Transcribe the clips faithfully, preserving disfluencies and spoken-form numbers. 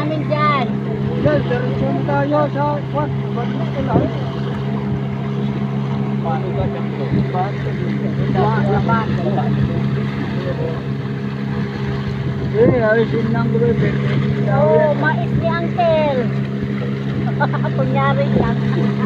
namin dyan. Yan, diretso na tayo sa kwan. Balik ko lang. Paano ba dito? Eh, ayusin lang ko rin. Oo, mais ni Uncle. Kunyari lang.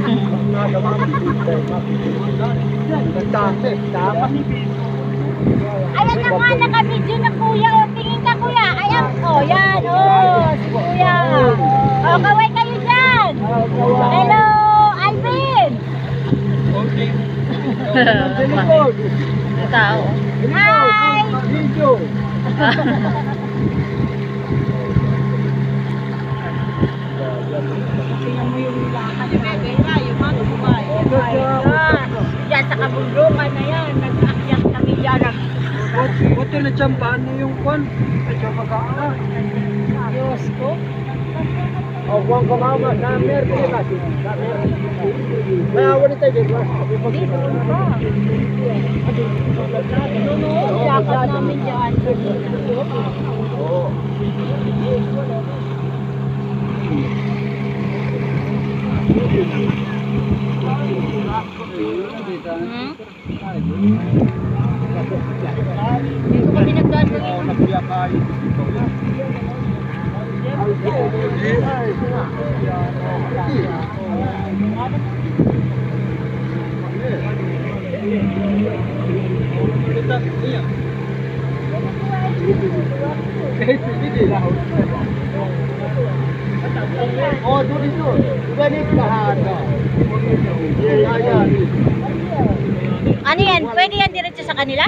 Ayan na nga, naka-video na kuya. O, tingin ka kuya. Ayan, o, yan, o, si kuya. O, kaway kayo dyan. Hello, Alvin. May tao. Hi. Video. Tingnan mo yung lakad na gaya, yung mga buhay. Diyan sa kabundukan na yan, nag-akyat kami dyan. Buti na tsambahan niyo yung kwan. Medyo mag-aala. Diyos ko. O, kwan ka mama. Namer, kaya kasi. Kaya wala tayo dito. Dito ba? Noon, lakad namin dyan. Oo. Hmm? Dito kami nagdadali. Oh, doon dito. Balik lahat. Ano yan? Pwede yan diretso sa kanila?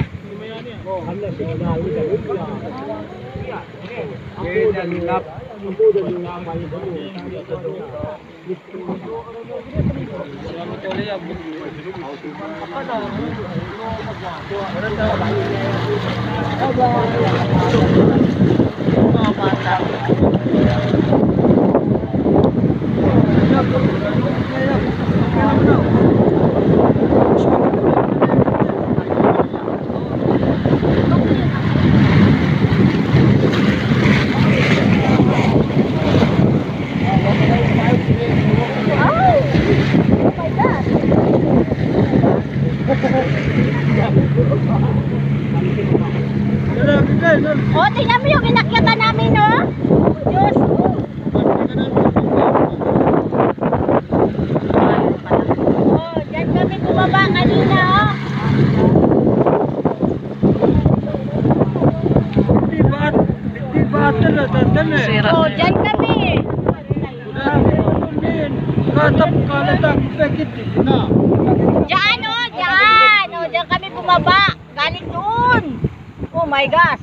O, tingnan mo yung inakyatan namin, no? Diyos ko. O, dyan kami bumaba kanina, oh. Hindi ba? Hindi ba talaga? Sira O, na yun. dyan kami. Katap kalatang pekit na. Dyan, o, dyan. O, dyan kami bumaba. Galing doon. Oh my gosh.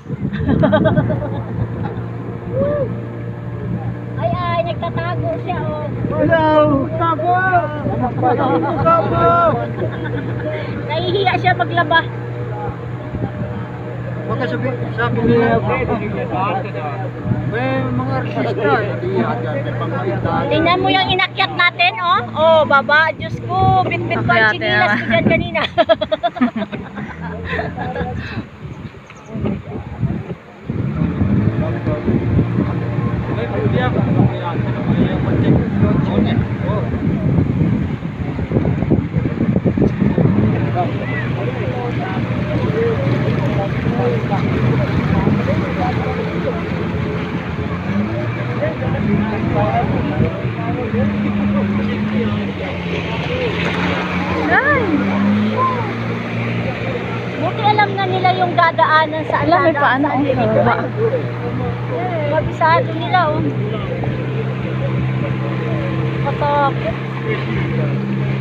Ay, ay, nagtatago siya, oh. Hello! Tago! Tago! Nahihiya siya maglaba. Baka sabi, sabi nila, may mga artista, hindi agad, may pangalitan. Tingnan mo yung inakyat natin, oh. Oh, baba. Diyos ko, bit-bit ko ang Akyat, chinilas ko dyan kanina. Ay! Buti alam na nila yung dadaanan sa Alam, may dadaan paano, sa oh. Angelica. Baba. Mabisado nila, oh. Patakot.